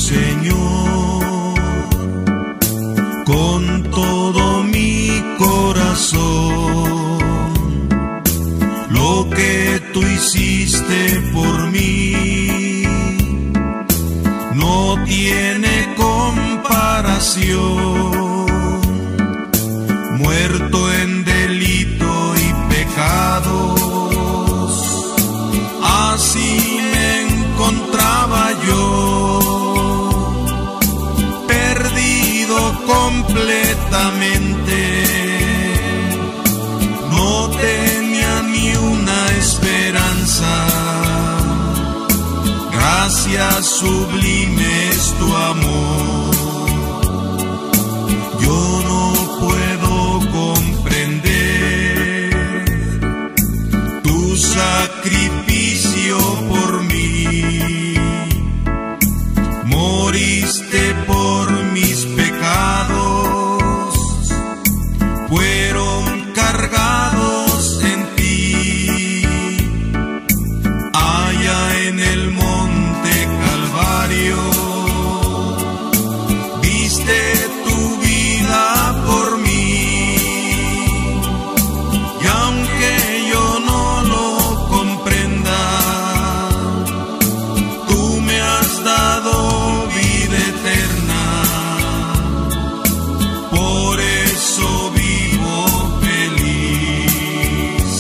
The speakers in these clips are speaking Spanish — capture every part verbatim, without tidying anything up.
Señor, con todo mi corazón. Lo que tú hiciste por mí no tiene comparación. Muerto en delito y pecados, así me encontraba yo, perdido completamente. No tenía ni una esperanza. Gracias, sublime es tu amor. Yo no puedo comprender tu sacrificio por mí. Moriste por mis pecados, fueron cargados en ti. Allá en el monte Calvario, diste tu vida por mí. Y aunque yo no lo comprenda, tú me has dado vida eterna. Por eso vivo feliz.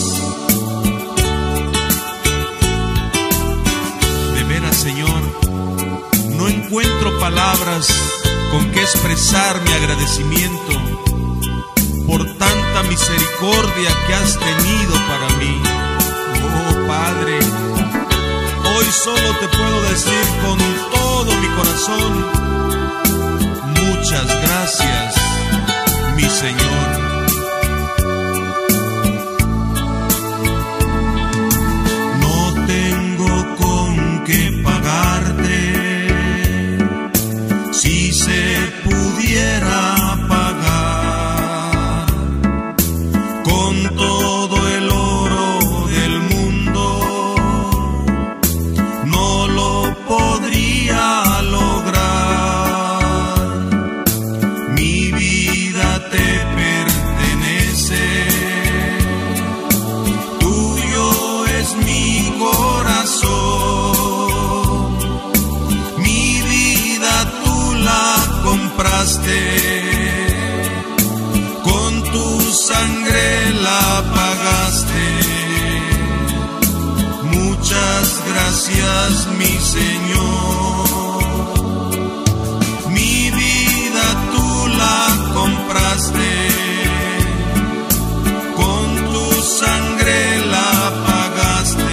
De veras, Señor, no encuentro palabras con que expresar mi agradecimiento por tanta misericordia que has tenido para mí. Oh Padre, hoy solo te puedo decir con todo mi corazón: muchas gracias, mi Señor. No tengo con qué pagarte. Si se pudiera pagar con todo el oro del mundo, no lo podría lograr. Mi vida te pertenece, tuyo es mi corazón. Mi vida tú la compraste, con tu sangre la pagaste. Muchas gracias, mi Señor. Mi vida tú la compraste, con tu sangre la pagaste.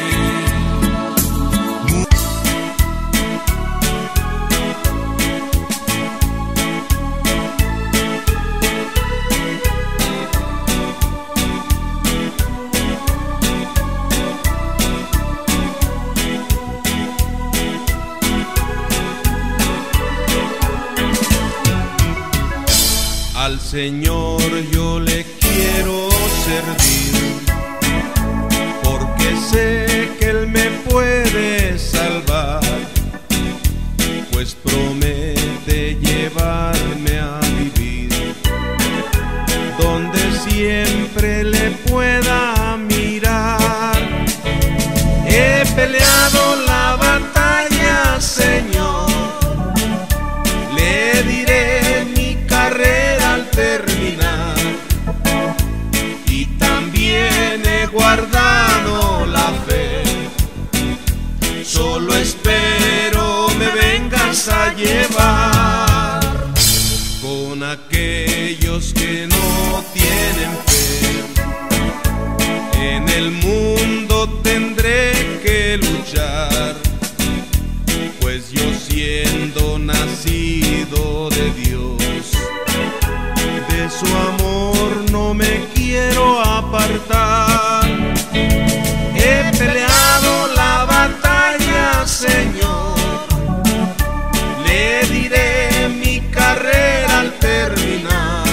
Al Señor yo le quiero servir, porque sé que Él me puede salvar, pues promete llevarme a vivir donde siempre le pueda mirar. He peleado la batalla, Señor, le diré mi carrera al terminar, y también he guardado la fe. Solo espero me vengas a llevar con aquellos que no tienen fe. En el mundo tendré que luchar, pues yo siendo nacido de Dios, de su amor no me quiero apartar. He peleado la batalla, Señor, le diré mi carrera al terminar,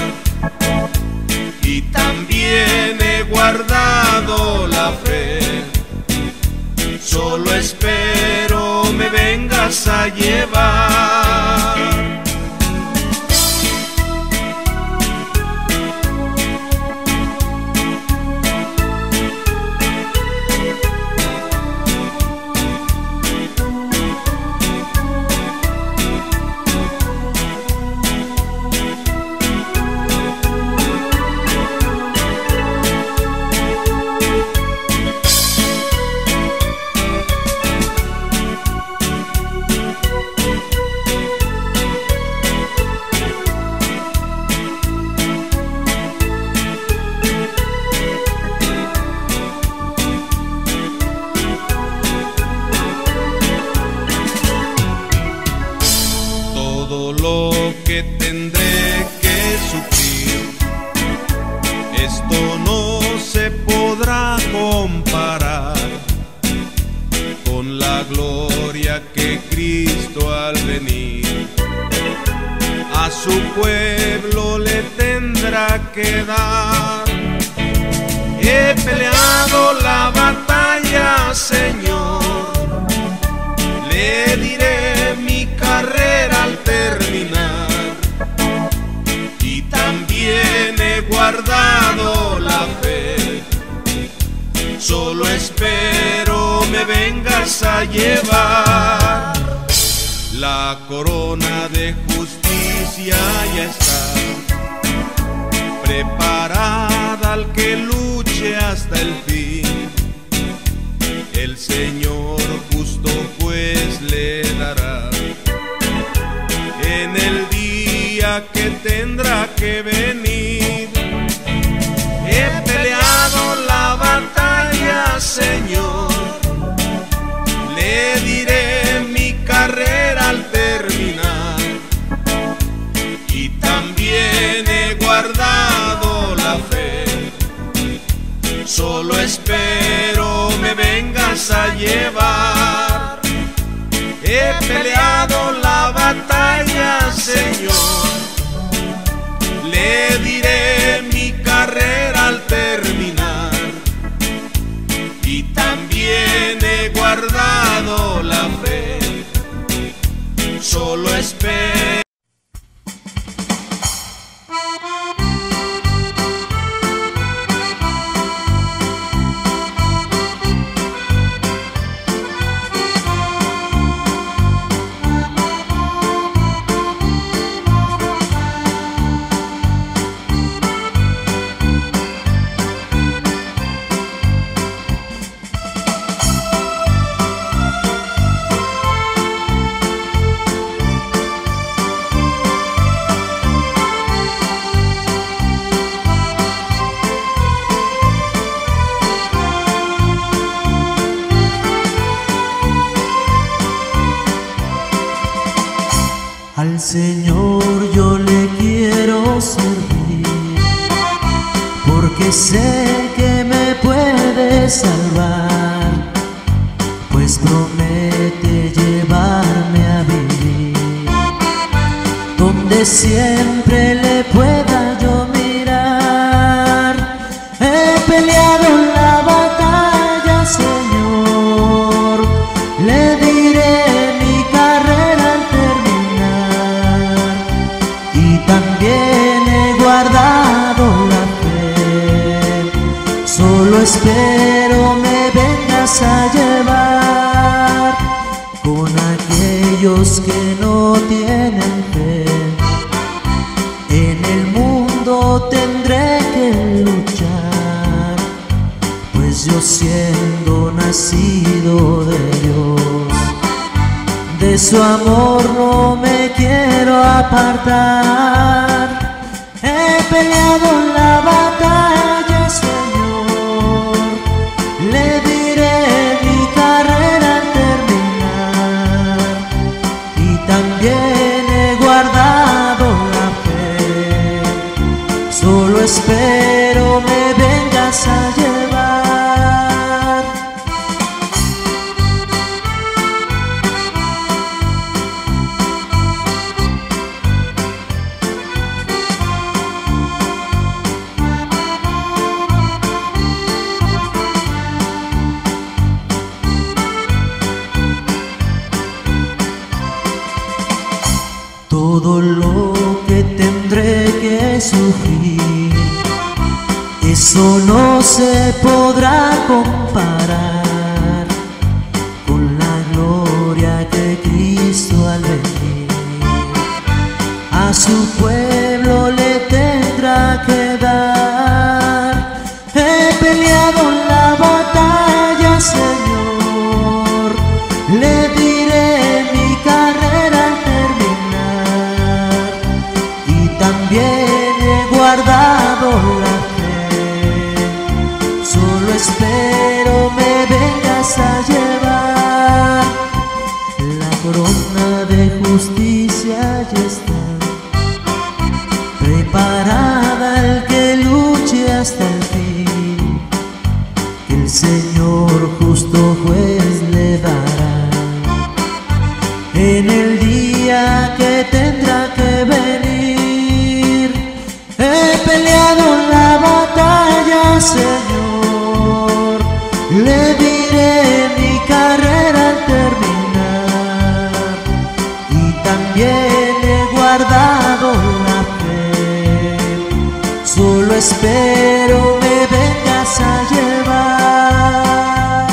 y también he guardado la fe. Solo espero me vengas a llevar Todo lo que tendré que sufrir, esto no se podrá comparar con la gloria que Cristo al venir a su pueblo le tendrá que dar. He peleado la batalla, Señor, le diré mi carrera al terminar, y también he guardado la fe. Solo espero me vengas a llevar. La corona de justicia ya está preparada al que luche hasta el fin. El Señor justo pues le dará en el día que tendrá que venir. He peleado la batalla, Señor, le diré mi carrera al terminar, y también he guardado la fe. Solo espero me vengas a llevar. He peleado la batalla, Señor, le diré mi carrera al terminar, y también he guardado la fe. Solo espero. Al Señor yo le quiero servir, porque sé que me puede salvar, pues promete llevarme a vivir donde siempre le pueda yo mirar. He peleado la batalla, Señor, le diré mi carrera al terminar, y también he guardado la fe. Solo espero me vengas a llevar con aquellos que no tienen fe. En el mundo tendré que luchar, pues yo siendo nacido de Dios, de su amor no me quiero apartar. He peleado la batalla, Señor, le diré mi carrera al terminar, y también he guardado la fe. Solo espero me vengas a llevar. de sufrir, eso no se podrá comparar con la gloria que Cristo al venir a su pueblo le tendrá que dar. He peleado la batalla, Señor, le diré mi carrera al terminar, y también he guardado la fe, solo espero me vengas a llevar. La corona de justicia ya está preparada, el que luche hasta el fin, que el Señor justo juez le dará en el día que tendrá que venir. He peleado la batalla, Señor, le diré mi carrera al terminar, y también he guardado la fe, solo espero me vengas a llevar.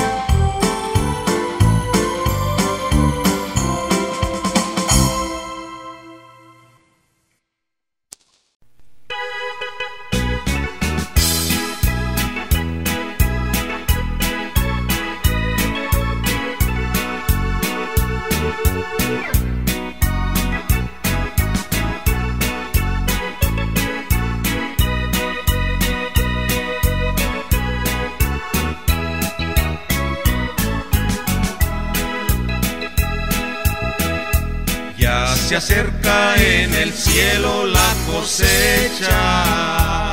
Se acerca en el cielo la cosecha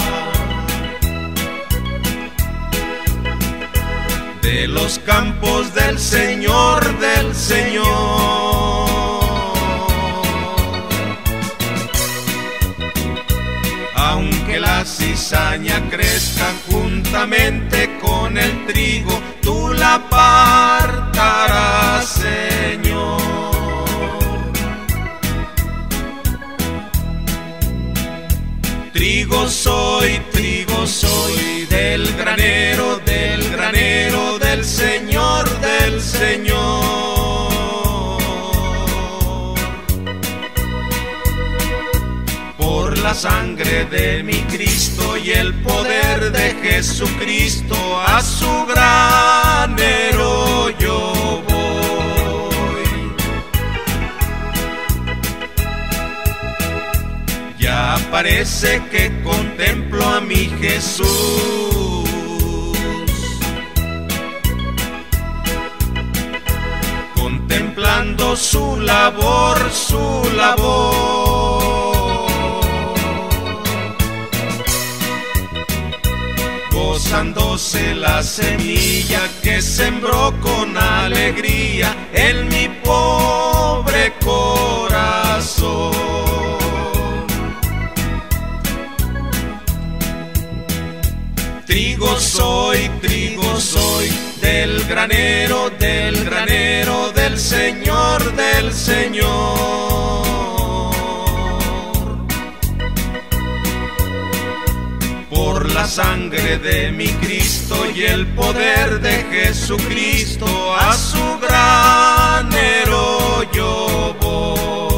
de los campos del Señor, del Señor. Aunque la cizaña crezca juntamente con el trigo, tú la apartarás, Señor. Trigo soy, trigo soy, del granero, del granero, del Señor, del Señor. Por la sangre de mi Cristo y el poder de Jesucristo, a su granero yo voy. Ya parece que contemplo a mi Jesús, contemplando su labor, su labor, gozándose la semilla que sembró con alegría en mi pobre corazón. Trigo soy, trigo soy, del granero, del granero, del Señor, del Señor. Por la sangre de mi Cristo y el poder de Jesucristo, a su granero yo voy.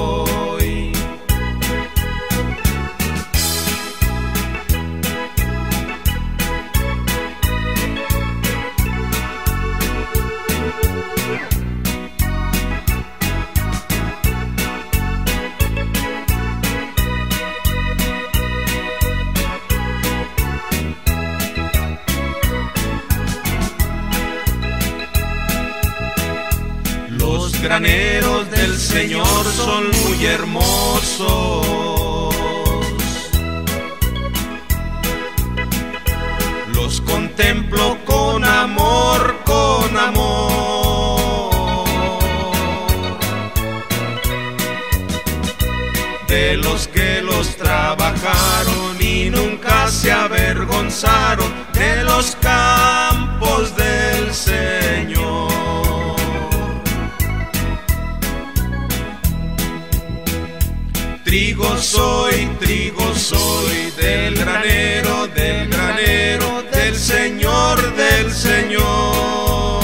Los graneros del Señor son muy hermosos, los contemplo con amor, con amor. De los que los trabajaron y nunca se avergonzaron de los campos del Señor. Trigo soy, trigo soy, del granero, del granero, del Señor, del Señor.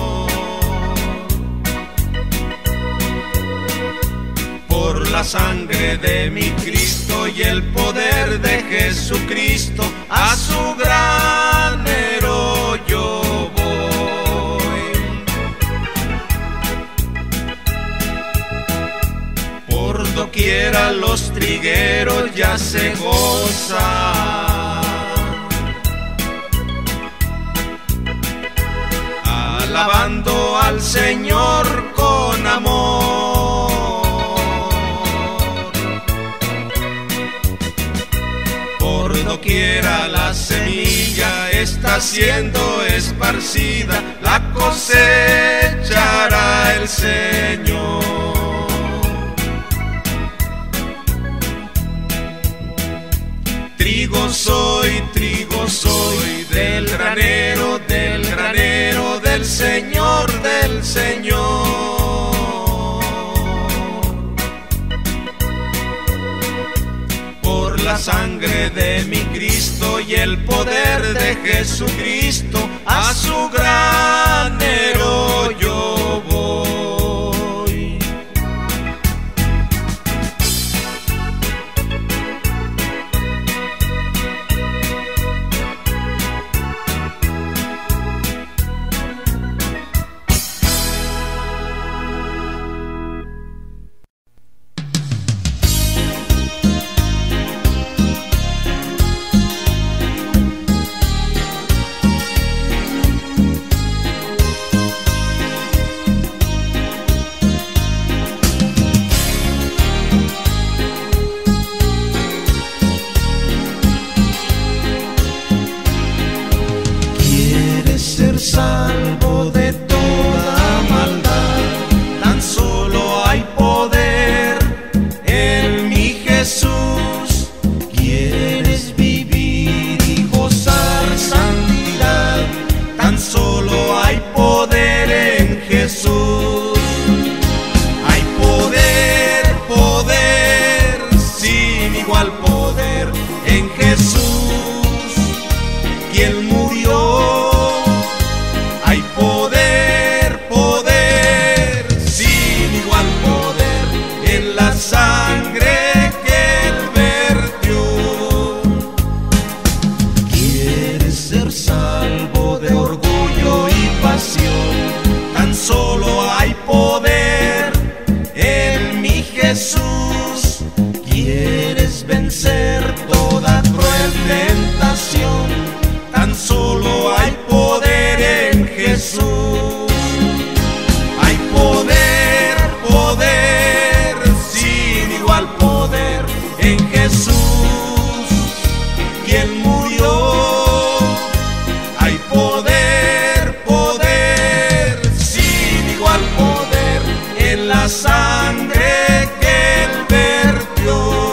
Por la sangre de mi Cristo y el poder de Jesucristo, a su granero yo voy. Por doquiera los trigueros ya se gozan, alabando al Señor con amor. Por doquiera la semilla está siendo esparcida, la cosechará el Señor. Trigo soy, trigo soy, del granero, del granero, del Señor, del Señor. Por la sangre de mi Cristo y el poder de Jesucristo, a su granero yo voy. Salvo de toda maldad, tan solo hay poder en mi Jesús. Quieres vivir y gozar santidad, tan solo hay poder en Jesús. Hay poder, poder, sin igual poder en Jesús, quien murió. Hay poder, poder, sin igual poder en la sangre que Él vertió. Quieres ser salvo de orgullo y pasión, tan solo hay poder en mi Jesús. Quieres vencer toda cruel tentación, tan solo hay poder en Jesús. Hay poder, poder, sin igual poder en Jesús, quien murió. Hay poder, poder, sin igual poder en la sangre que Él vertió.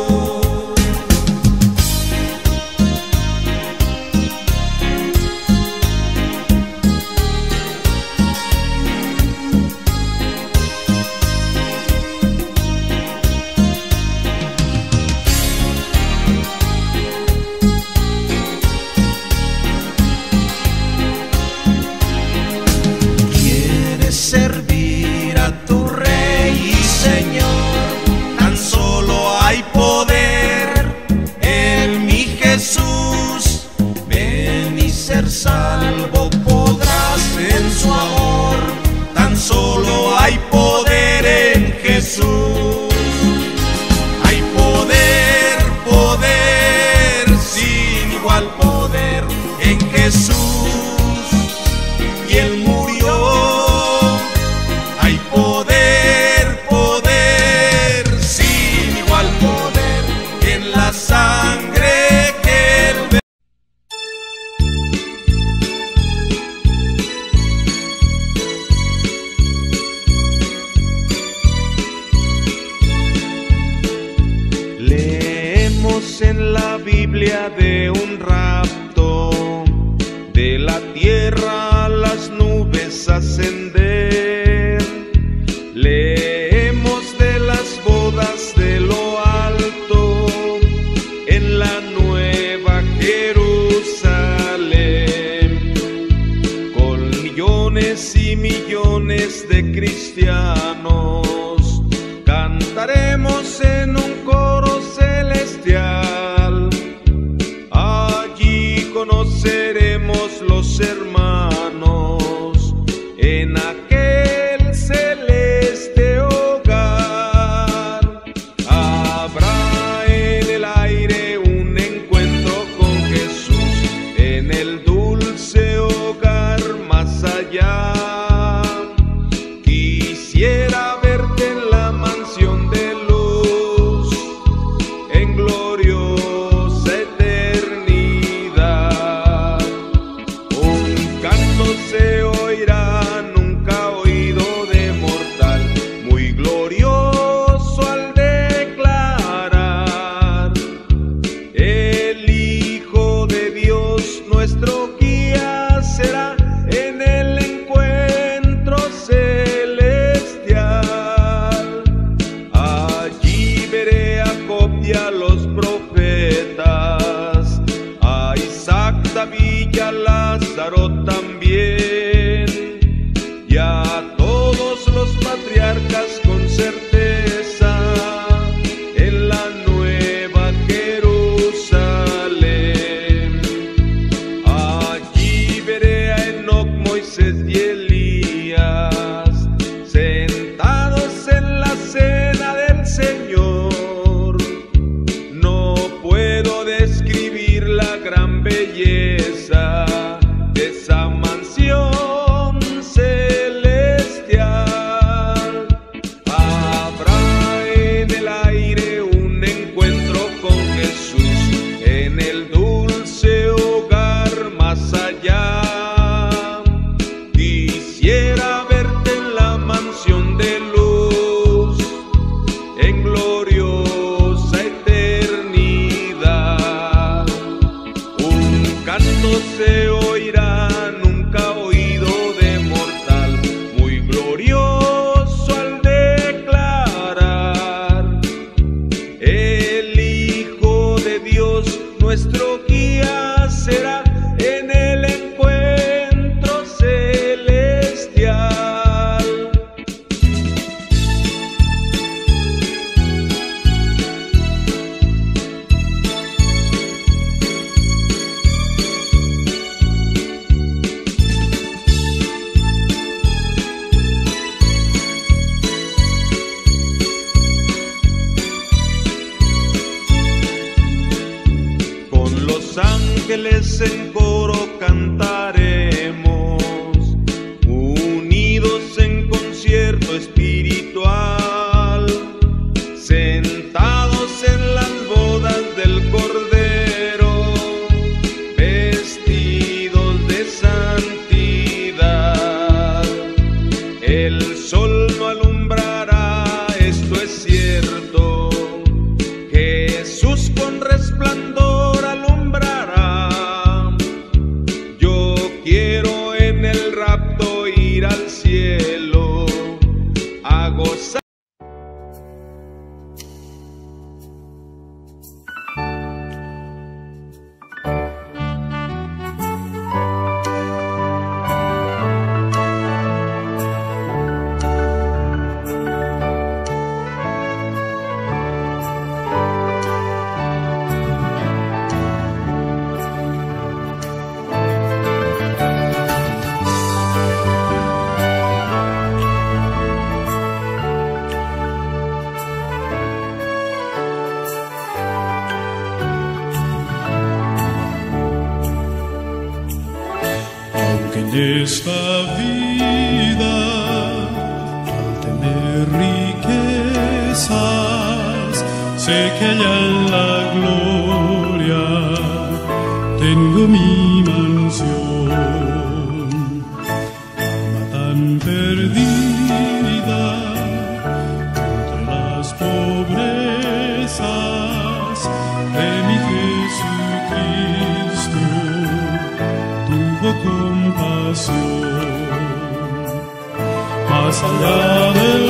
Servir a tu Rey y Señor, tan solo hay poder en mi Jesús. Ven y ser salvo podrás en su amor, tan solo hay poder en Jesús. Hay poder, poder, sin igual poder en Jesús, quien murió. Hay poder, poder, sin igual poder en la sangre que Él vertió. Leemos en la Biblia de un rapto, de la tierra a las nubes ascender. Leemos de las bodas de Loa miles de cristianos cantaremos en un coro celestial. Allí conoceremos los hermanos en aquel celeste hogar. Habrá en el aire un encuentro con Jesús en el dulce hogar más allá. Quisiera verte en la mansión de luz, en gloriosa eternidad. Un canto se oirá nunca oído de mortal, muy glorioso al declarar: el Hijo de Dios nuestro guía será en el encuentro celestial. Allí veré a Job y a los profetas, a Isaac, David y a Lázaro también, y a todos los patriarcas con certeza en la nueva Jerusalén. Allí veré a Enoc, Moisés y Elías sentados en la cena del Señor. No puedo describir la gran belleza de esa mansión celestial. Habrá en el aire un encuentro con Jesús en el dulce hogar más allá. Quisiera verte en la mansión de luz, en gloriosa eternidad. Un canto se oirá nunca oído de mortal, muy glorioso al declarar: el Hijo de Dios nuestro guía será en el encuentro celestial. Con los ángeles en coro cantaremos, unidos en concierto espiritual, sentados en las bodas del Cordero, vestidos de santidad. El sol no alumbrará, esto es cierto, Jesús con resplandor alumbrará. Yo quiero en el rapto ir al cielo a gozar. En esta vida, al tener riquezas, sé que allá en la gloria tengo mi mansión. Alma tan perdida entre las pobrezas de mi Jesucristo, tuvo compasión. Más allá del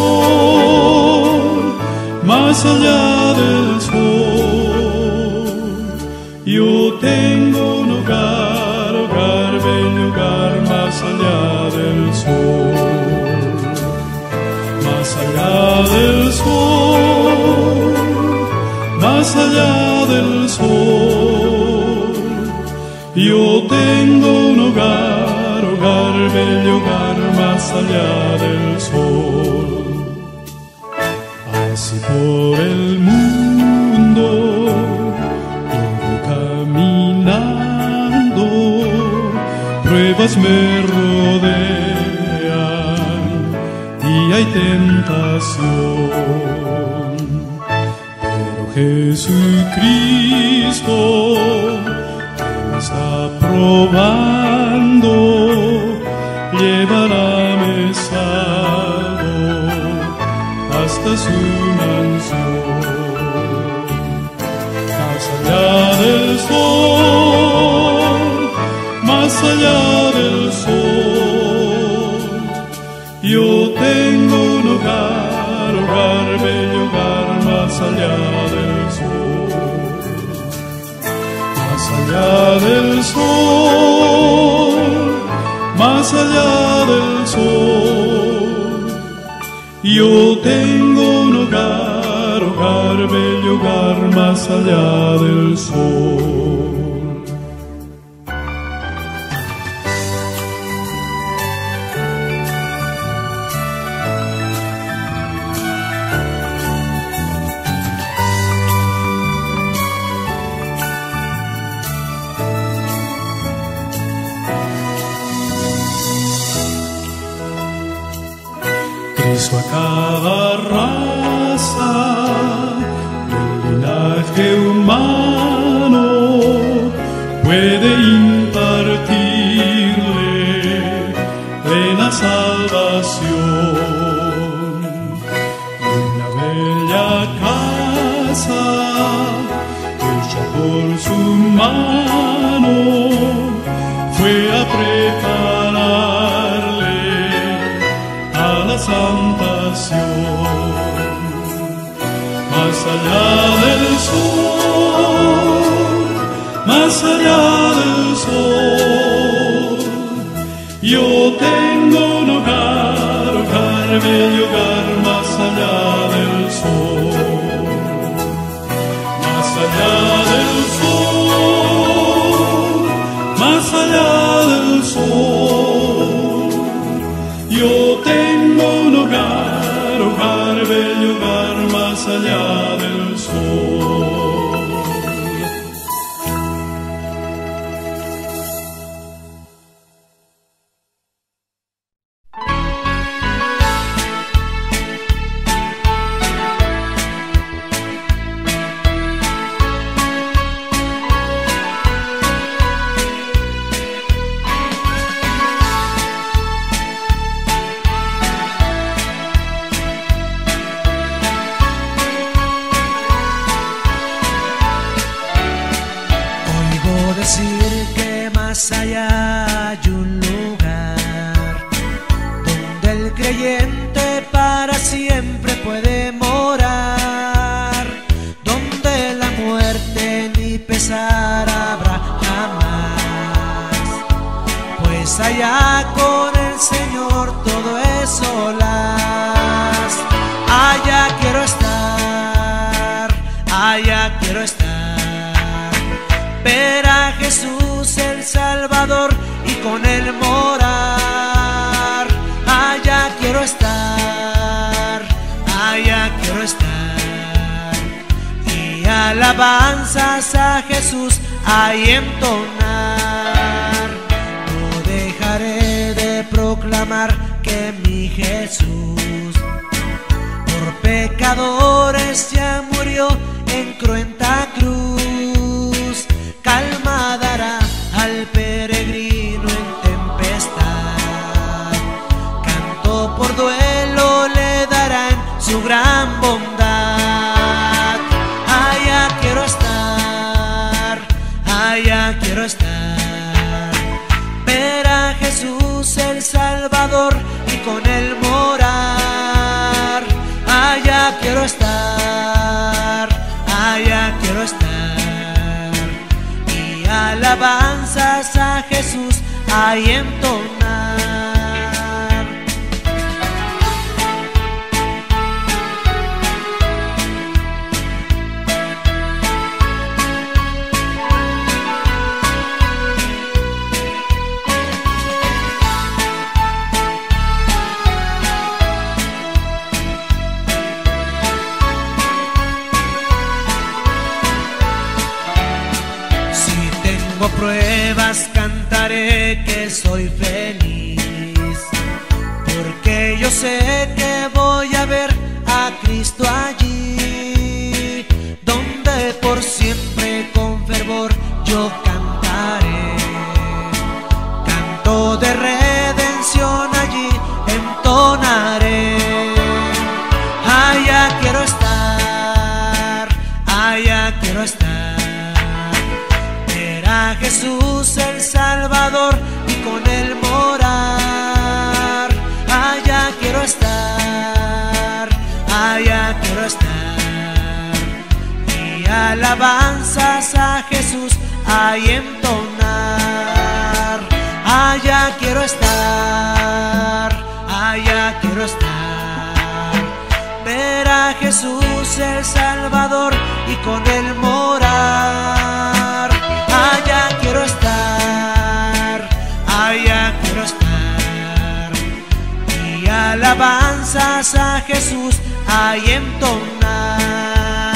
sol, más allá del sol, yo tengo un hogar, hogar, bello hogar, más allá del sol. allá del sol. Yo tengo un hogar, hogar, bello hogar, más allá del sol. Así por el mundo yo voy caminando, pruebas me rodean y hay tentación. Pero Jesucristo me está probando, llevarme salvo hasta su mansión. Más allá del sol, más allá del sol, yo tengo un hogar, hogar, bello hogar, más allá del sol. Más allá del sol, más allá del sol, yo tengo un hogar, hogar, bello hogar, más allá del sol. Cristo a cada raza del linaje humano puede impartirle plena salvación. Una bella casa hecha por su mano fue a prepararle a la santación. Más allá del sol, más allá del sol, yo tengo un hogar, hogar, bello hogar, más allá del sol. Más allá del sol, más allá del sol, yo tengo un hogar, hogar, bello hogar, más allá del sol. Decir que más allá hay un lugar donde el creyente para siempre puede morar, donde la muerte ni pesar habrá jamás, pues allá con el Señor todo es solas. Allá quiero estar, allá quiero estar, ver a Jesús el Salvador y con él morar. Allá quiero estar, allá quiero estar, y alabanzas a Jesús ahí entonar. No dejaré de proclamar que mi Jesús por pecadores ya murió en cruenta cruz. Calma dará al peregrino en tempestad, canto por duelo le darán su gran bondad. Allá quiero estar, allá quiero estar, ver a Jesús el Salvador y con él morar. Allá quiero estar, allá quiero estar, alabanzas a Jesús ahí entonar. estoy feliz, porque yo sé que voy a ver a Cristo allí, donde por siempre con fervor yo cantaré. Canto de redención allí entonaré. Allá quiero estar, allá quiero estar, ver a Jesús el Salvador y con él morar. Allá quiero estar, allá quiero estar, y alabanzas a Jesús ahí entonar. Allá quiero estar, allá quiero estar, ver a Jesús el Salvador y con él morar. Allá quiero estar, allá quiero estar, y alabanzas a Jesús ahí entonar.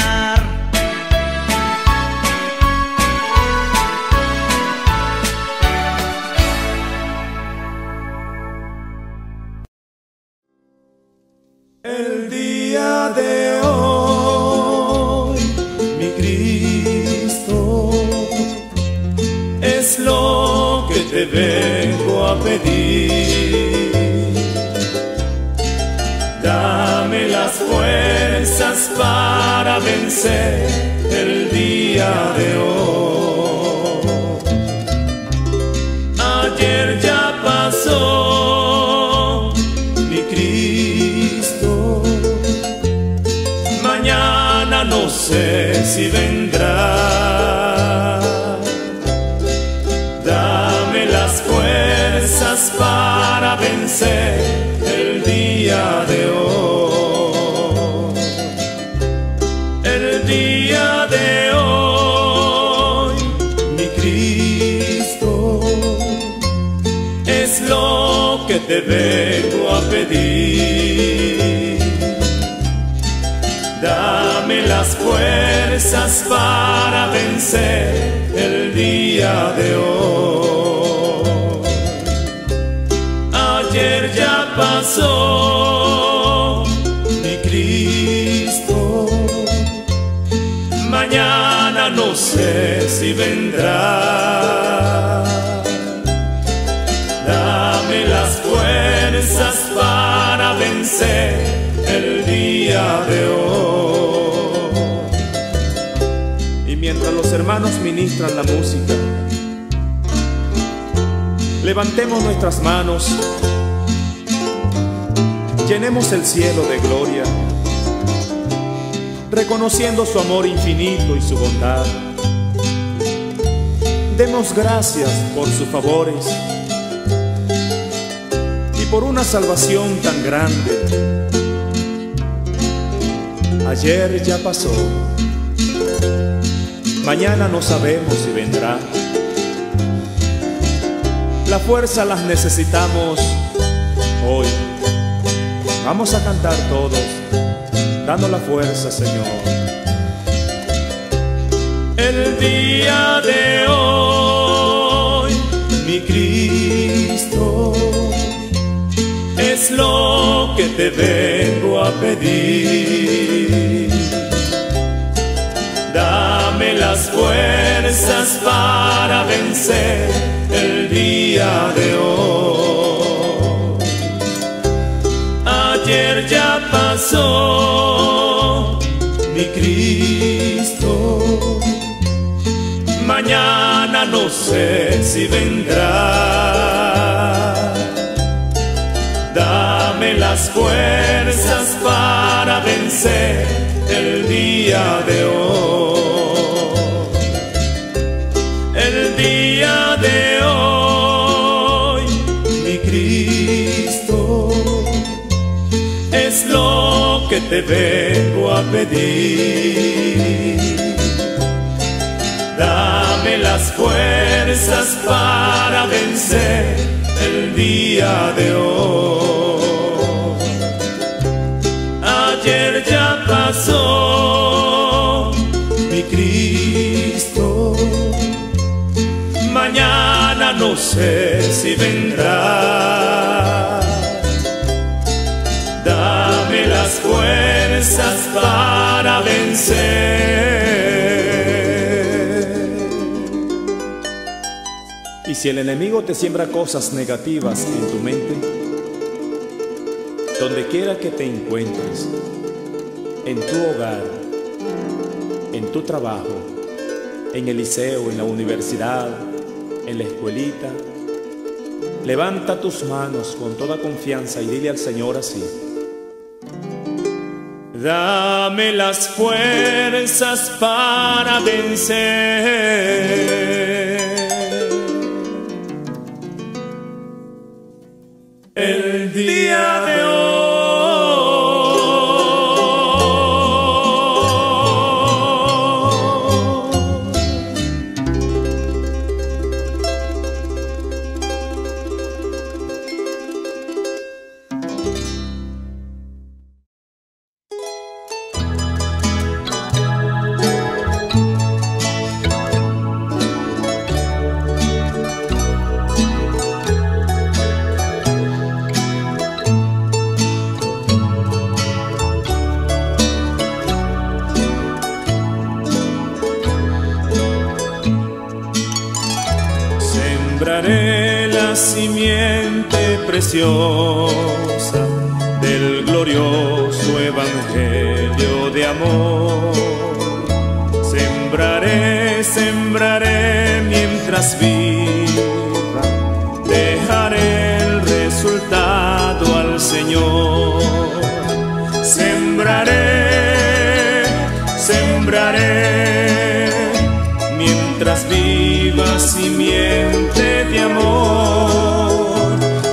El día de hoy, mi Cristo, es lo que te vengo a pedir. Dame las fuerzas para vencer el día de hoy. Ayer ya pasó, mi Cristo, mañana no sé si vendrá. Dame las fuerzas para vencer el día de hoy. El día de hoy, mi Cristo, es lo que te vengo a pedir. Dame las fuerzas para vencer el día de hoy. Ayer ya pasó, mi Cristo, mañana no sé si vendrá. Dame las fuerzas para vencer el día de hoy. Y mientras los hermanos ministran la música, levantemos nuestras manos, llenemos el cielo de gloria, reconociendo su amor infinito y su bondad. Demos gracias por sus favores y por una salvación tan grande. Ayer ya pasó, mañana no sabemos si vendrá. La fuerza las necesitamos hoy. Vamos a cantar todos, dando la fuerza, Señor. El día de hoy, mi Cristo, es lo que te vengo a pedir. Dame las fuerzas para vencer el día de hoy. Ayer ya pasó, mi Cristo, mañana no sé si vendrá. Dame las fuerzas para vencer el día de hoy. El día de hoy, mi Cristo, es lo que te vengo a pedir. Dame las fuerzas para vencer el día de hoy. Ayer ya pasó, mi Cristo, mañana no sé sé si vendrá. Dame las fuerzas para vencer. Y si el enemigo te siembra cosas negativas en tu mente, donde quiera que te encuentres, en tu hogar, en tu trabajo, en el liceo, en la universidad, en la escuelita, levanta tus manos con toda confianza y dile al Señor así: Dame las fuerzas para vencer. El día de hoy. Sembraré la simiente preciosa del glorioso evangelio de amor. Sembraré, sembraré mientras viva, dejaré el resultado al Señor. Sembraré, sembraré mientras viva simiente de amor.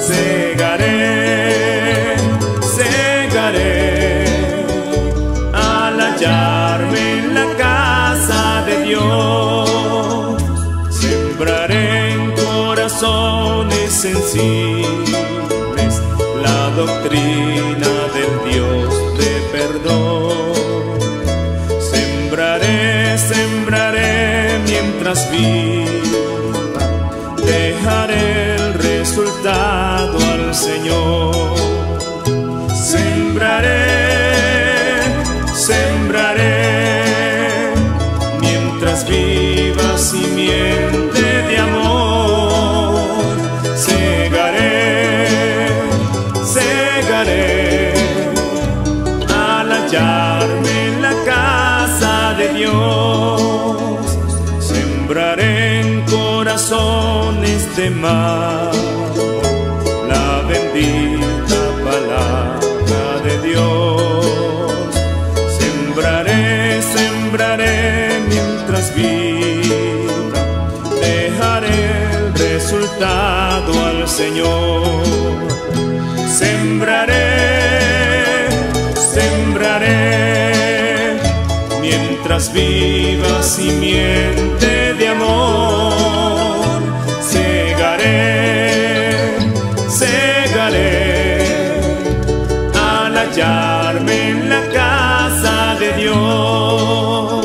Segaré, segaré al hallarme en la casa de Dios. Sembraré en corazones sensibles la doctrina del Dios de perdón. Sembraré, sembraré mientras viva, dejaré el resultado al Señor. Sembraré, sembraré mientras viva simiente de amor. Segaré, segaré al hallarme en la casa de Dios. Sembraré en corazones de mármol la bendita palabra de Dios. Sembraré, sembraré mientras viva, dejaré el resultado al Señor. Sembraré, sembraré mientras viva simiente de amor. Segaré, segaré al hallarme en la casa de Dios.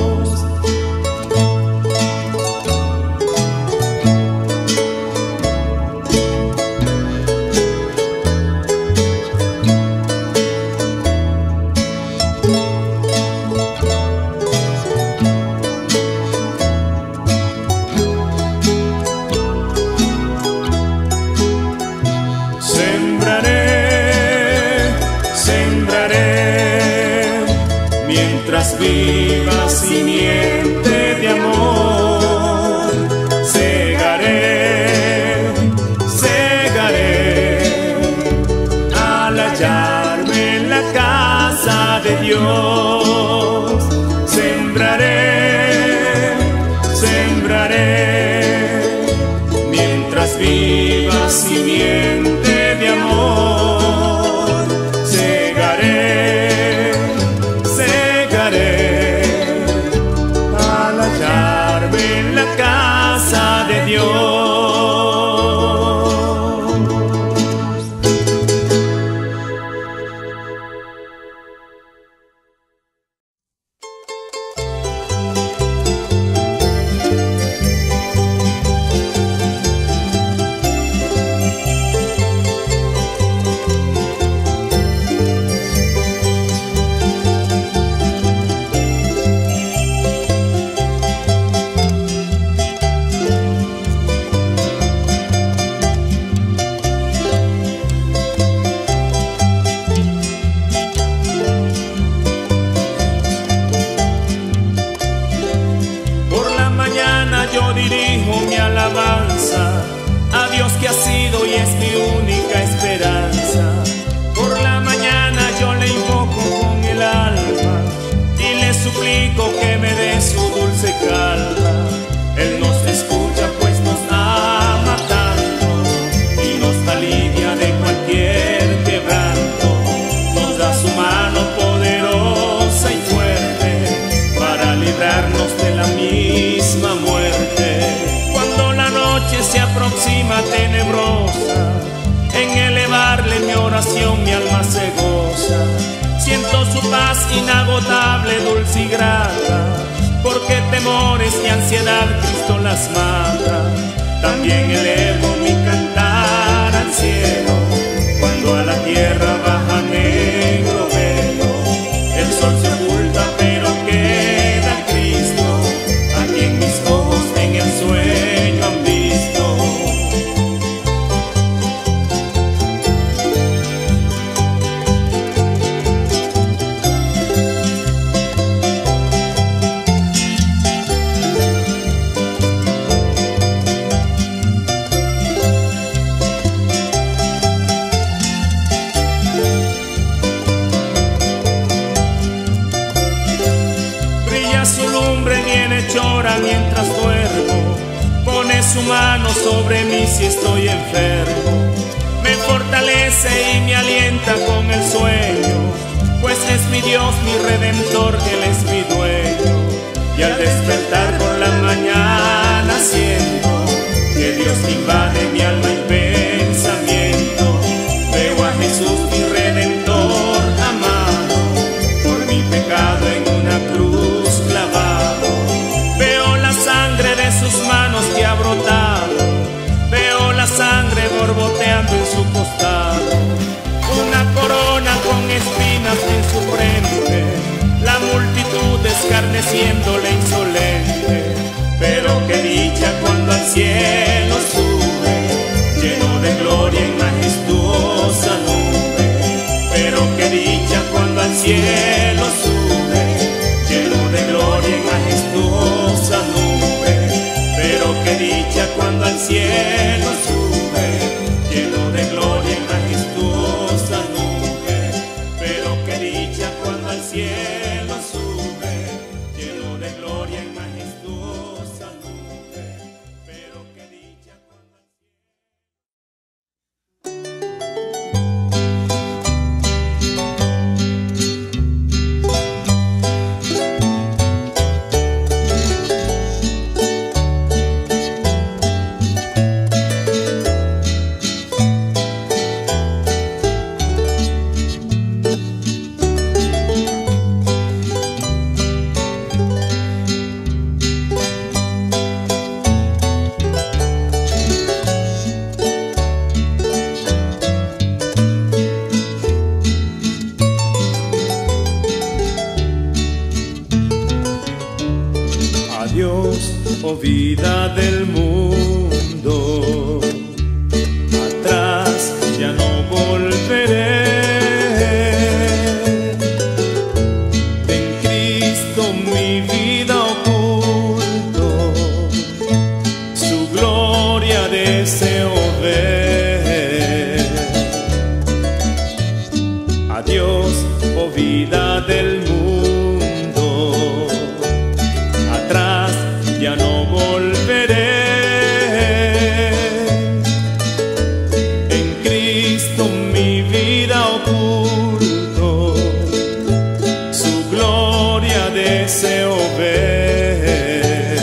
Mientras viva simiente de amor. Segaré, segaré al hallarme en la casa de Dios. Sembraré, sembraré mientras viva simiente de amor. Segaré, al hallarme en la casa de Dios. oración mi alma se goza. Siento su paz inagotable, dulce y grata, porque temores y ansiedad Cristo las mata. También elevo mi cantar al cielo, cuando a la tierra baja negro velo. El sol se oculta pero queda Cristo, a quien mis ojos en el sueño han visto. Llora mientras duermo, pone su mano sobre mí si estoy enfermo, me fortalece y me alienta con el sueño, pues es mi Dios, mi Redentor, Él es mi dueño. Y al despertar por la mañana siento que Dios invade mi alma y pensamiento. Veo a Jesús, mi Redentor amado, por mi pecado en una cruz clavado. Sangre de sus manos que ha brotado, veo la sangre borboteando en su costado. Una corona con espinas en su frente, la multitud escarneciéndole insolente. Pero qué dicha cuando al cielo sube, lleno de gloria en majestuosa nube. Pero qué dicha cuando al cielo sube, lleno de gloria en majestuosa nube. Pero qué dicha cuando al cielo sube, lleno de gloria en majestuosa nube. Pero qué dicha cuando al cielo sube, lleno de gloria en majestuosa nube. Pero qué dicha cuando al vida del mundo, atrás ya no volveré. En Cristo mi vida oculto, su gloria deseo ver. Adiós, oh vida del mundo, atrás ya no volveré. En Cristo mi vida oculto, su gloria deseo ver.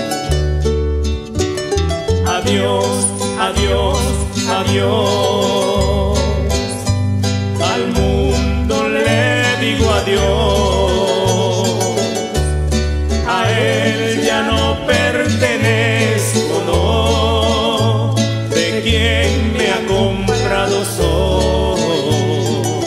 Adiós, adiós, adiós, al mundo le digo adiós. A él ya no pertenezco, no, de quien me ha comprado soy.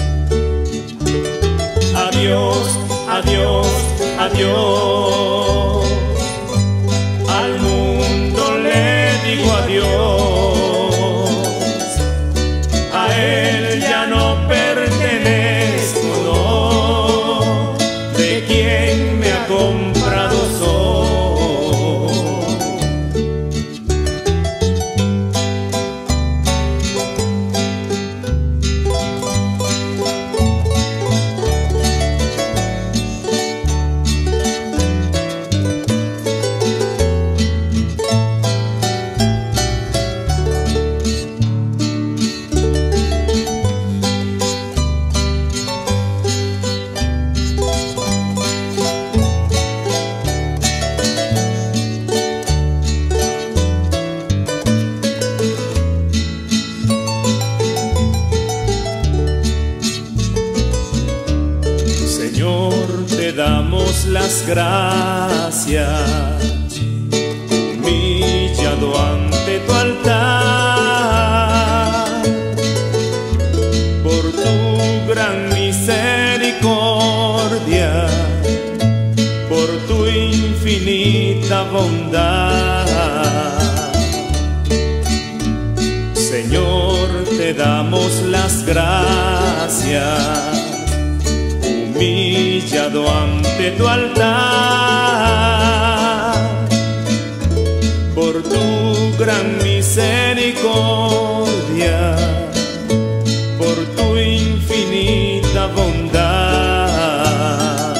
Adiós, adiós, adiós, al mundo le digo adiós. A él ya no pertenezco, no, de quien me ha comprado soy. te damos las gracias, humillado ante tu altar, por tu gran misericordia, por tu infinita bondad. Señor, te damos las gracias, humillado ante tu altar, por tu gran misericordia, por tu infinita bondad.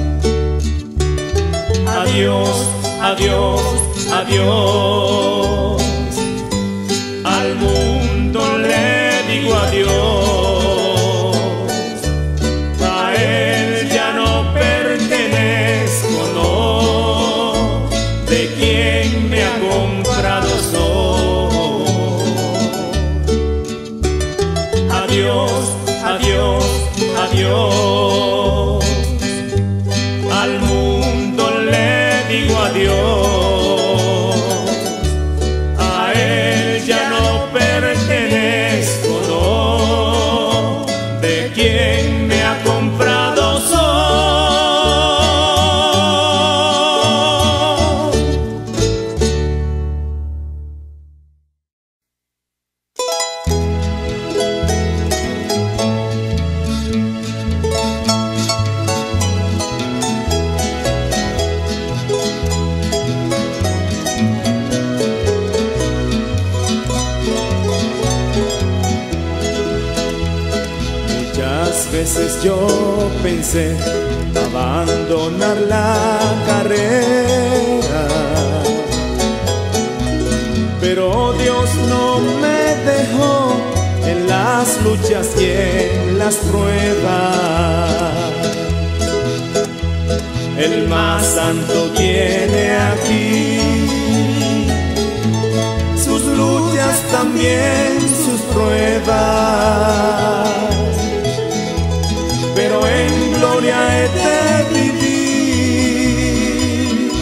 Adiós, adiós, adiós, al mundo le digo adiós. Adiós, adiós, al mundo le digo adiós. A él ya no pertenezco, no, de quien me ha comprado soy. Veces yo pensé abandonar la carrera, pero Dios no me dejó en las luchas y en las pruebas. El más santo tiene aquí sus luchas, también sus pruebas, pero en gloria he de vivir,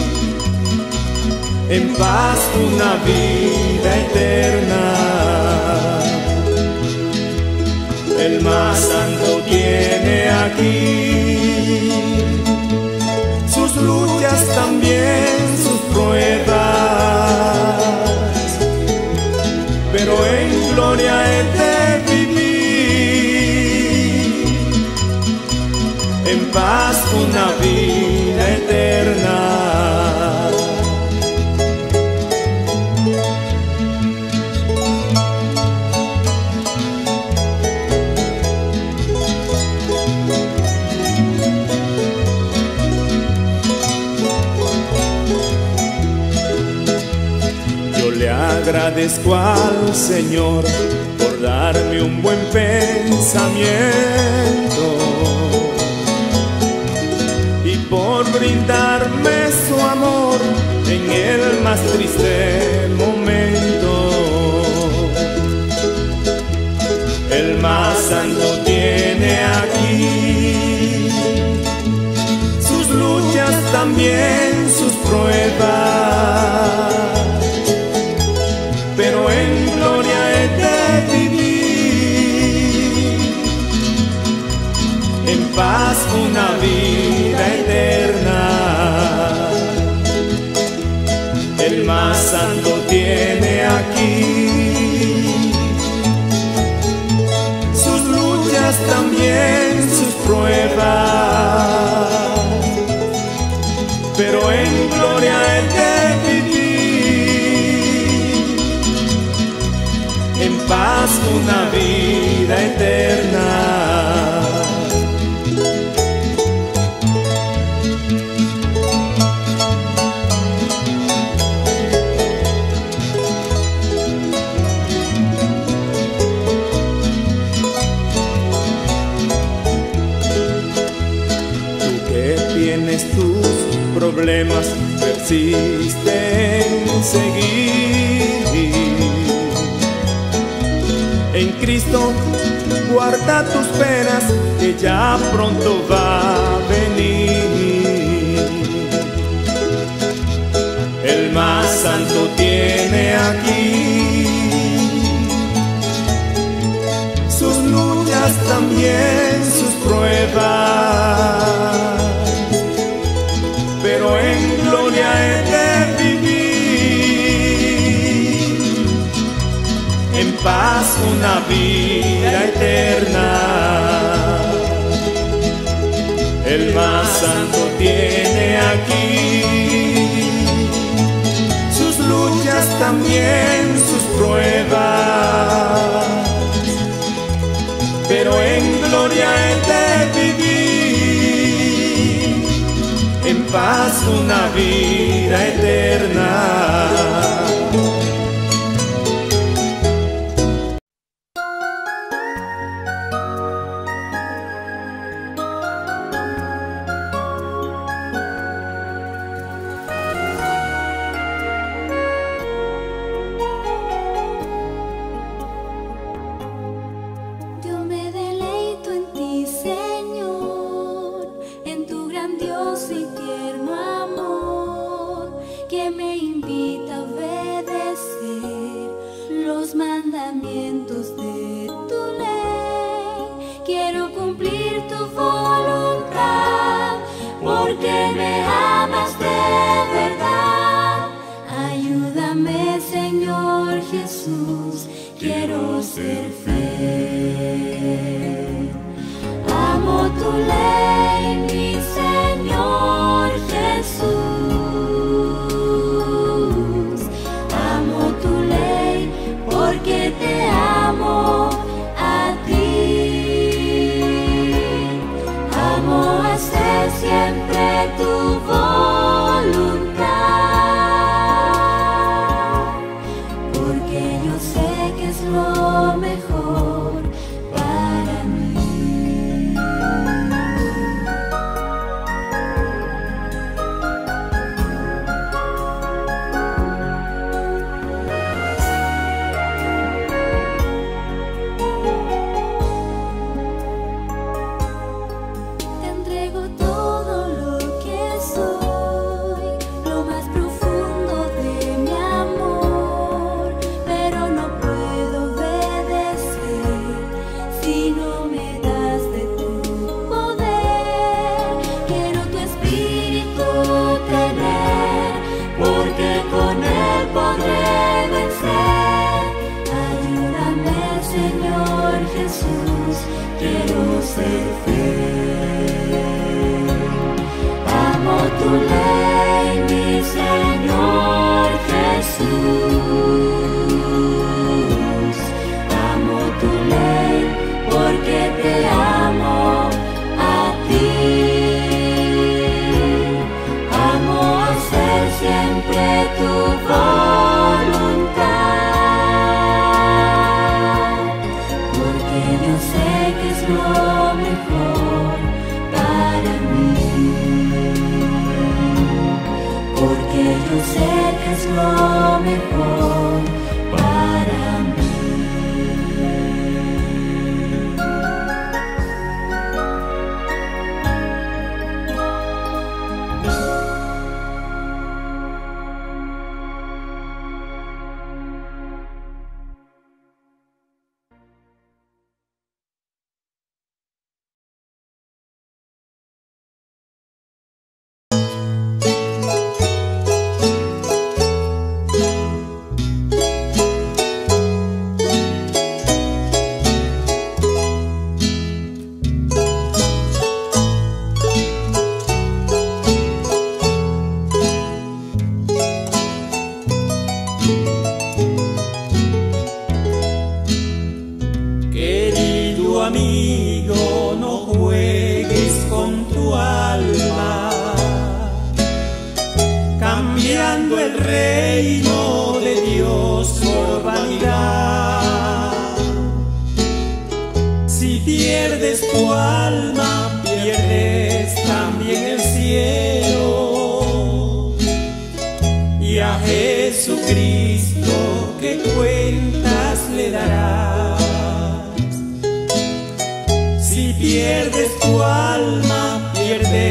en paz una vida eterna. El más santo tiene aquí sus luchas, también sus pruebas, pero en gloria he de en paz una vida eterna. Yo le agradezco al Señor por darme un buen pensamiento, por brindarme su amor en el más triste momento. El más santo tiene aquí sus luchas, también sus pruebas, pero en gloria he de vivir, en paz una vida eterna. El más santo tiene aquí sus luchas, también sus pruebas, pero en gloria he de vivir, en paz una vida eterna. Tus problemas persisten en seguir. En Cristo guarda tus penas, que ya pronto va a venir. tiene aquí, sus luchas también, sus pruebas, pero en gloria he de vivir, en paz una vida eterna. El más santo tiene aquí sus luchas también, sus pruebas, pero en gloria he de vivir, en paz una vida eterna.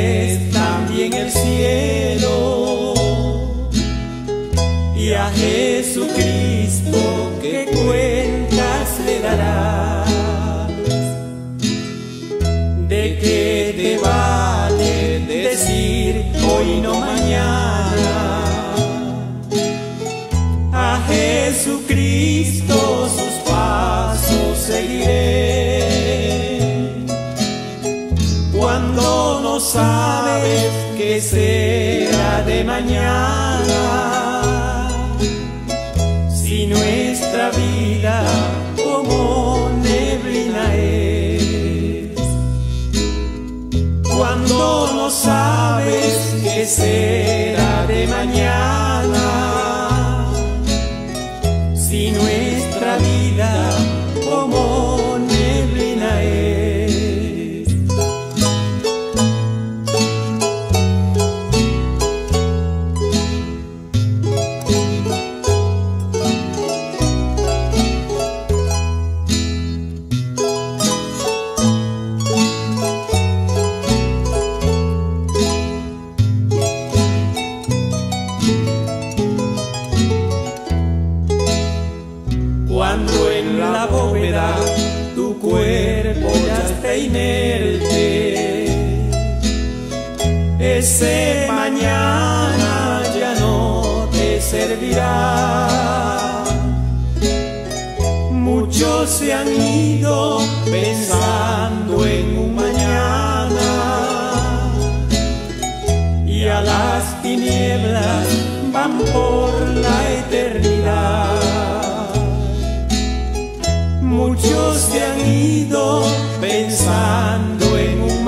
y a Jesús. ¿De qué te vale decir hoy no mañana? A Jesucristo sus pasos seguiré. Cuando no sabes qué será de mañana, si nuestra vida como neblina es. Cuando no sabes qué será de mañana, si nuestra vida como neblina es. Cuando en la bóveda tu cuerpo ya está inerte, ese mañana ya no te servirá. Muchos se han ido pensando en un mañana y a las tinieblas van por la eternidad. Muchos se han ido pensando en un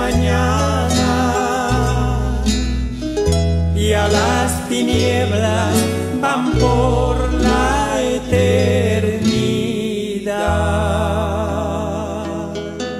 mañana y a las tinieblas van por la eternidad.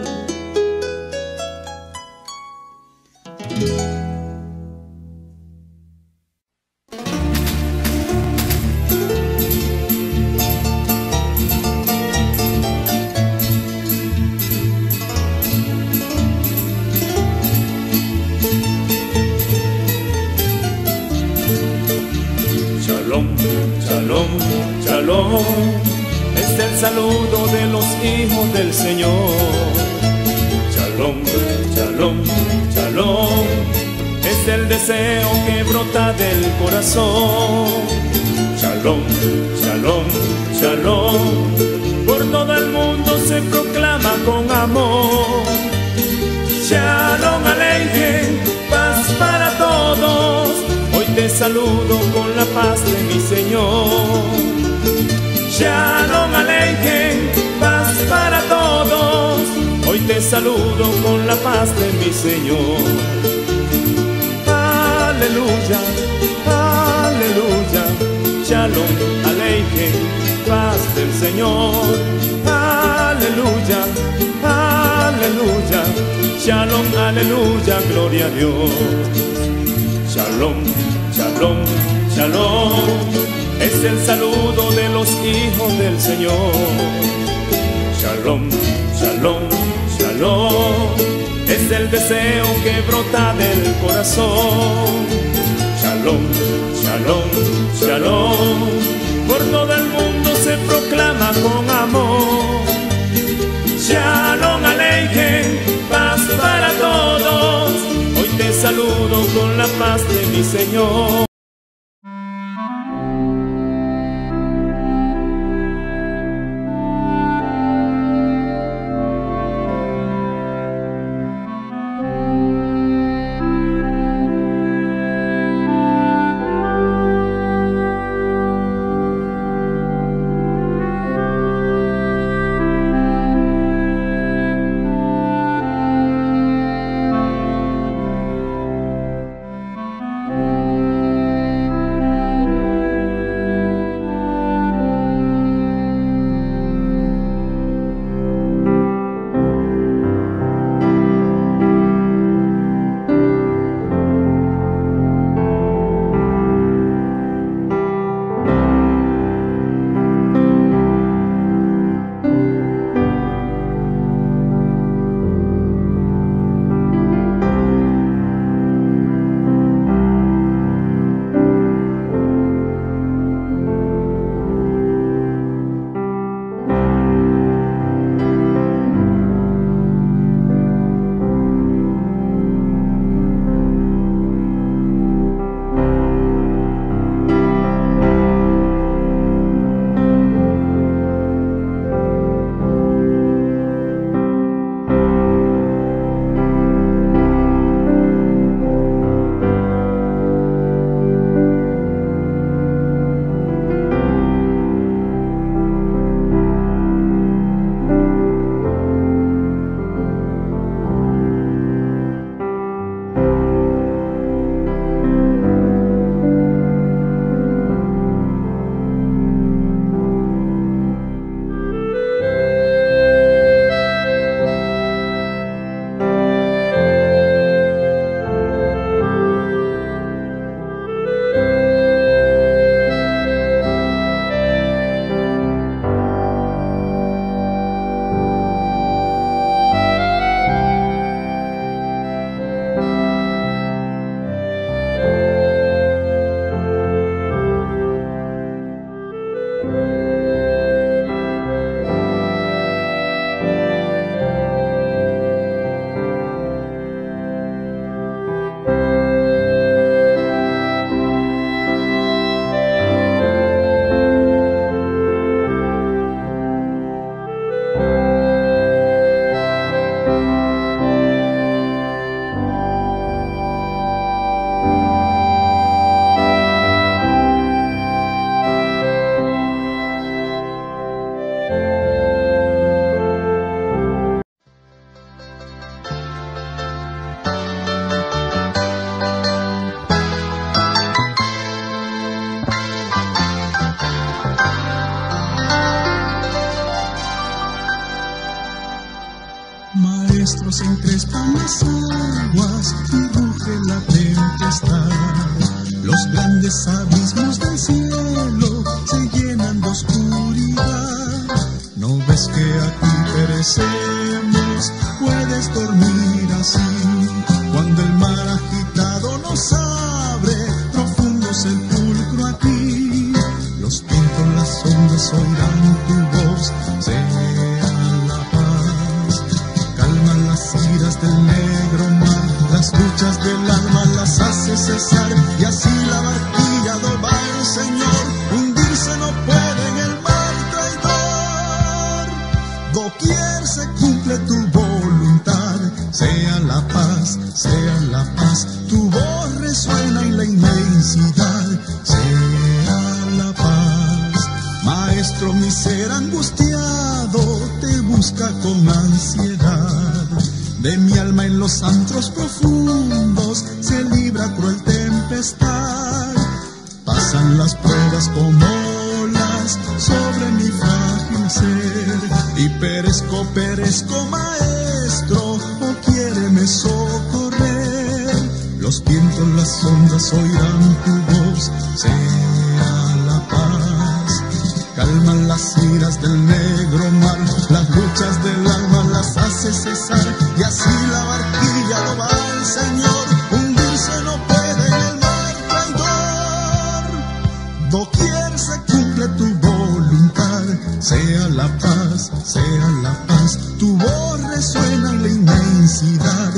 Shalom, shalom, shalom, es el saludo de los hijos del Señor. Shalom, shalom, shalom, es el deseo que brota del corazón. Shalom, shalom, shalom, por todo el mundo se proclama con amor. Shalom Aleichem, paz para todos. Hoy te saludo con la paz de mi Señor. Shalom Aleichem, paz para todos. Hoy te saludo con la paz de mi Señor. Aleluya, aleluya. Shalom Aleichem, paz del Señor. Aleluya, aleluya. Shalom, aleluya, gloria a Dios. Shalom, shalom, shalom, es el saludo de los hijos del Señor. Shalom, shalom, shalom, es el deseo que brota del corazón. Shalom, shalom, shalom, por todo el mundo se proclama con amor. Shalom Aleichem, paz para todos. Hoy te saludo con la paz de mi Señor. aguas y ruge la tempestad. Los grandes abismos del cielo se llenan de oscuridad. ¿No ves que aquí perecemos? Puedes dormir así. Cuando el mar agitado nos abre profundo sepulcro aquí. Los vientos, las ondas oirán tu voz. Sea la paz. Calma las iras del negro mar. Las luchas del alma las hace cesar. Y así la barquilla va el Señor. Hundirse no puede en el mar traidor. Doquier se cumple tu voluntad. Sea la paz, sea la paz. Tu voz resuena en la inmensidad. Sea la paz. Maestro, mi ser angustiado te busca con ansiedad. De mi alma en los antros profundos se libra cruel tempestad. Pasan las pruebas como olas sobre mi frágil ser. Y perezco, perezco, maestro, o quiéreme socorrer. Los vientos, las ondas oirán tu voz. Sea la paz. Calman las iras del negro mar. Las luchas del alma las hace cesar. Y así la barquilla lo va el Señor. Hundirse no puede en el mar traidor. Doquier se cumple tu voluntad. Sea la paz, sea la paz. Tu voz resuena en la inmensidad.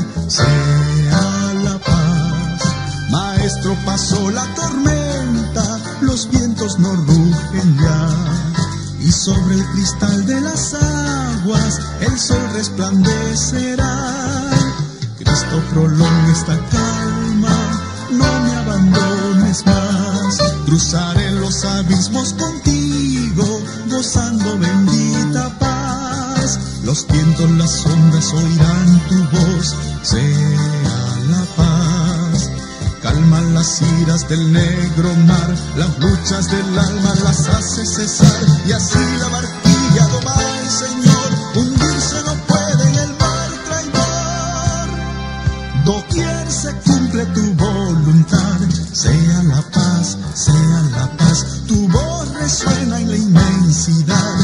Sea la paz. Maestro, pasó la tormenta. Los vientos no rugen ya. Y sobre el cristal de las aguas el sol resplandecerá. Cristo, prolonga esta calma, no me abandones más. Cruzaré los abismos contigo, gozando bendita paz. Los vientos, las ondas oirán tu voz. Sea la paz. Calma las iras del negro mar. Las luchas del alma las hace cesar. Y así la barquilla lo va el Señor. Hundirse no puede en el mar traidor. Doquier se cumple tu voluntad. Sea la paz, sea la paz. Tu voz resuena en la inmensidad.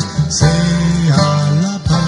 Sea la paz.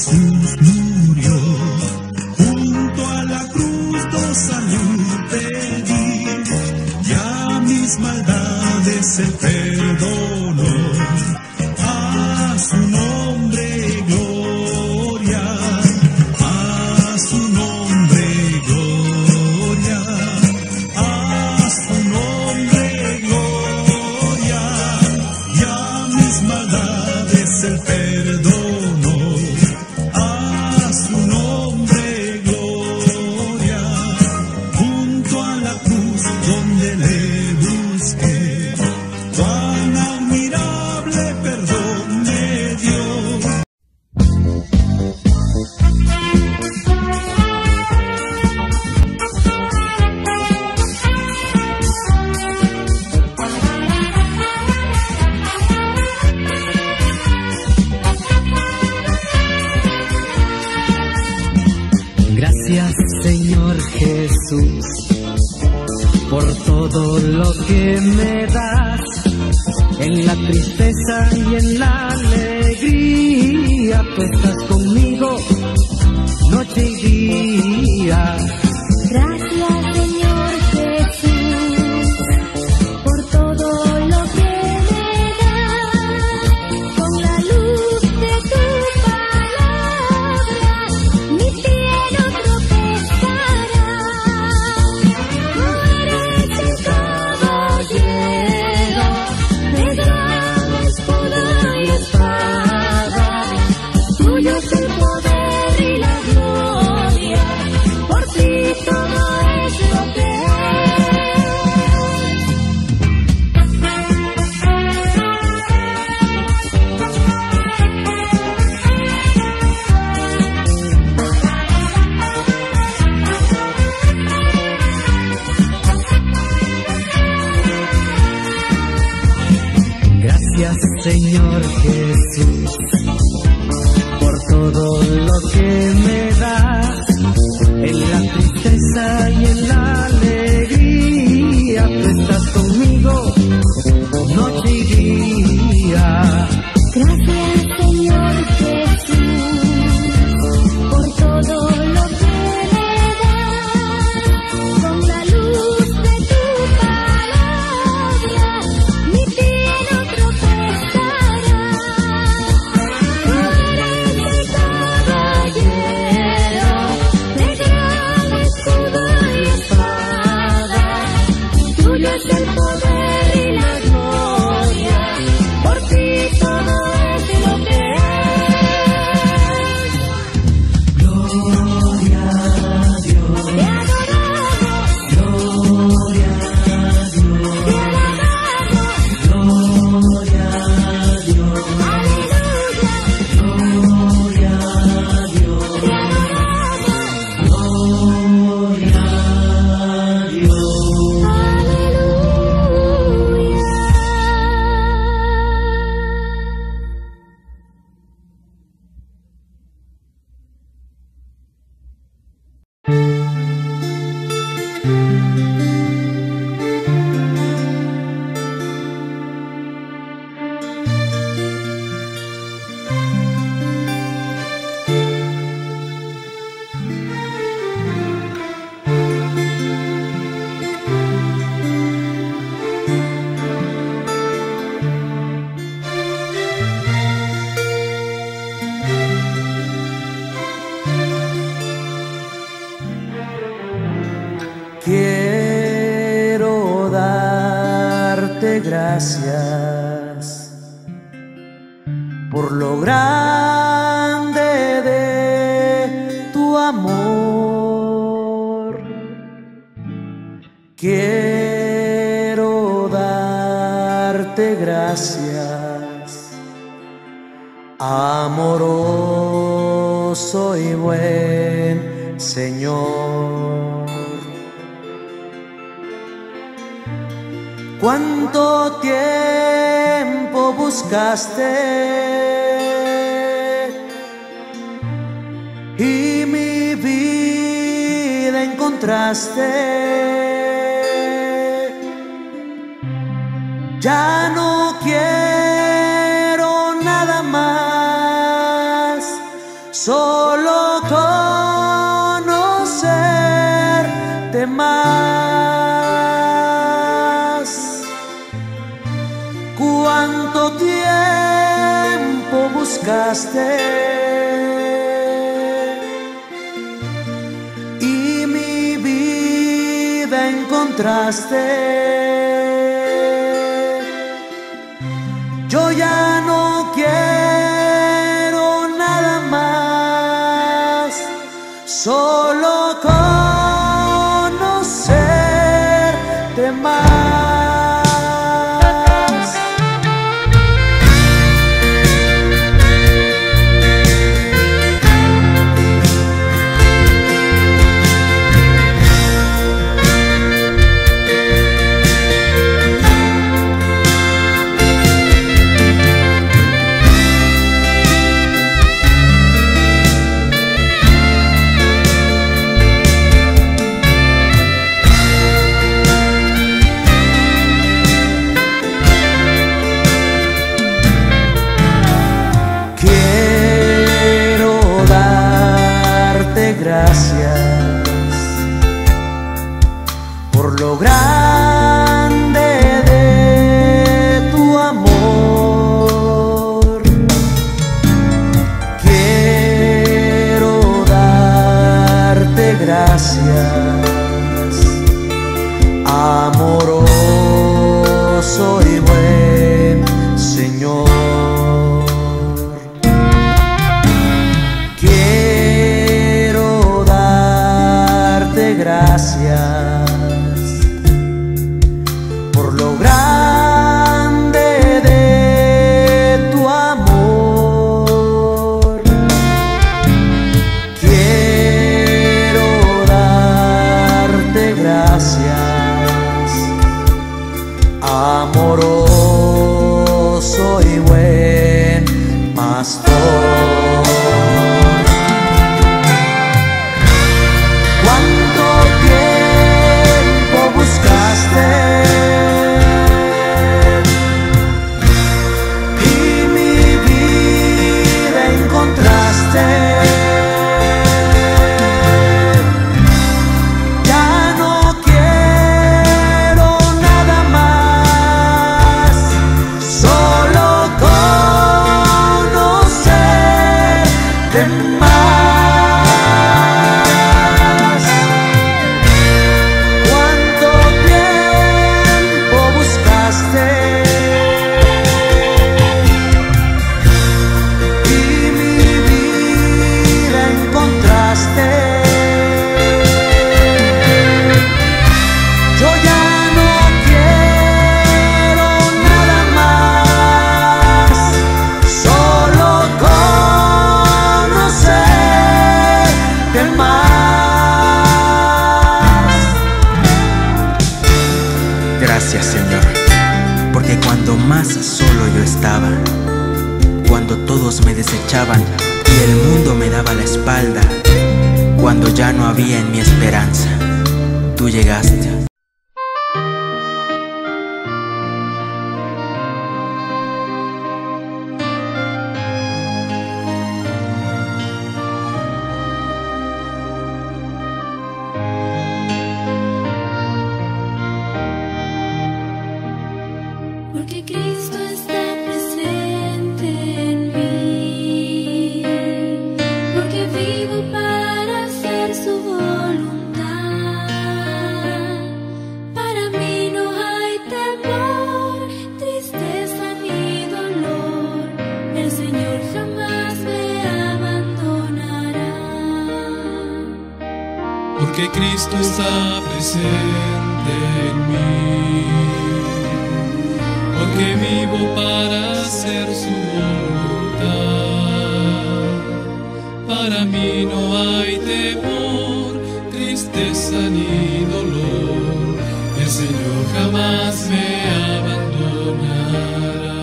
Jesús murió. Junto a la cruz dos años pedí, ya mis maldades Él perdonó. A su nombre gloria, a su nombre gloria, a su nombre gloria, ya mis maldades Él perdonó. A su nombre gloria, junto a la cruz donde le busqué, cuán admirable perdón me dio. Gracias, Señor Jesús, por todo lo que me das, en la tristeza y en la alegría. Tú estás conmigo noche y día. Gracias, Señor Jesús, por todo lo que me das, con la luz de tu palabra, mi pie no tropezará. Tú eres el caballero, de gran escudo y espada, tuyo es el poder y la gloria, por ti todo es lo que es. Gracias, Señor Jesús, por todo lo que me das, en la tristeza y en la alegría. Tú estás conmigo noche y día. Gracias, Señor Jesús, por todo lo que me das, con la luz de tu palabra, mi pie no tropezará. Tú eres el caballero, de gran escudo y espada, tuyo es el poder y la gloria, por ti todo es lo que es. Gloria a Dios, Te adoramos, gloria a Dios, te alabamos, gloria a Dios, aleluya, gloria a Dios, te adoramos, gloria a Dios. aleluya. Quiero darte gracias por lo grande de tu amor. Quiero darte gracias, amoroso y buen Señor. ¿Cuánto tiempo buscaste y mi vida encontraste? Ya no quiero nada más, solo más. ¿Cuánto tiempo buscaste? Y mi vida encontraste. Yo ya no quiero nada más, solo conocerte más. Gracias por lo grande de tu amor. Quiero darte gracias, amoroso y buen Señor. Gracias por lo grande de tu amor. Quiero darte gracias, amoroso y buen pastor. Y mi vida encontraste. Ya no quiero nada más, solo conocerte más. Gracias, Señor, porque cuando más solo yo estaba, cuando todos me desechaban y el mundo me daba la espalda, cuando ya no había en mi esperanza, tú llegaste. Porque Cristo está presente en mí, porque vivo para hacer su voluntad. Para mí no hay temor, tristeza ni dolor, el Señor jamás me abandonará. Porque Cristo está presente en mí, porque vivo para hacer su voluntad. Para mí no hay temor, tristeza ni dolor, el Señor jamás me abandonará.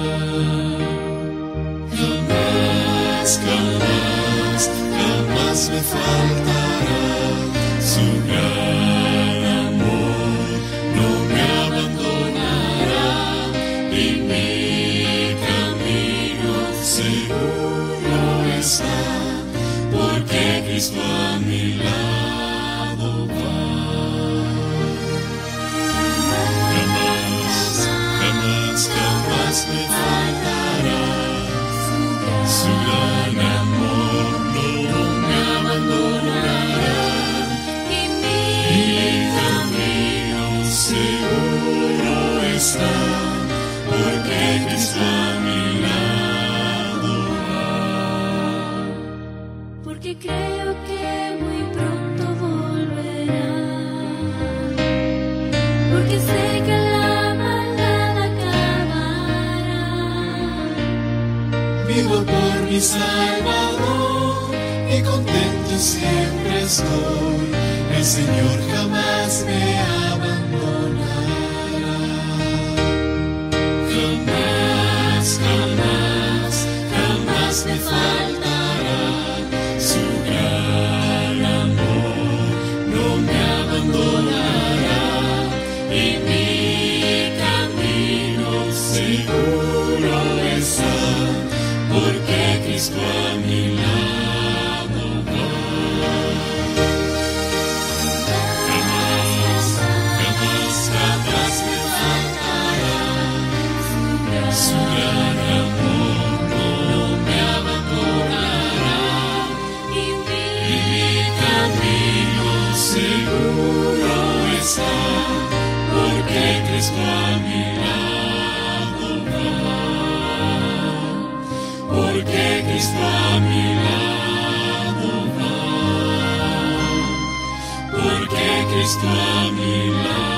Jamás, jamás, jamás me faltará su gran amor, no me abandonará. Y mi camino seguro está, porque Cristo a mi lado va. mi Salvador, y contento siempre estoy. El Señor jamás me abandonará. Jamás, jamás, jamás me faltará. Su gran amor no me abandonará. Y mi camino seguro está, porque Cristo a mi lado va. Jamás, jamás, jamás me faltará. Su gran amor no me abandonará. Y mi camino seguro está, porque Cristo a mi lado va. Porque Cristo a mi lado va. Porque Cristo a mi lado